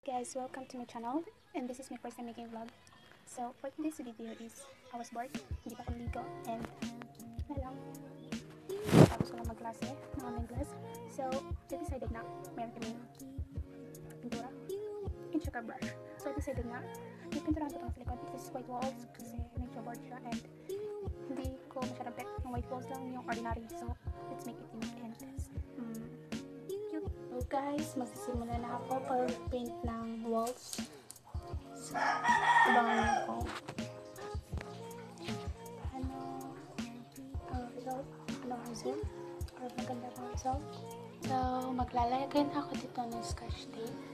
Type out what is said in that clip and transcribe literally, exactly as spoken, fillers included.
Guys, welcome to my channel, and this is my first time making vlog. So for this video is I was bored, hindi pa ako ligo, and na lang tapos ko lang magklase ng online class. So I decided na meron kaming pintura and saka brush. So I decided na ipinturahan ko itong sa likod. This is white walls kasi medyo bored siya, and hindi ko masyadong pet ng white walls lang, yung ordinary. So let's make it unique and mm, cute. So guys, magsisimula na ako pag-paint ng walls. So, abangan niyo ko ano ang result, ano ang result, or maganda ang result. So, maglalagay na ako dito ng scotch tape.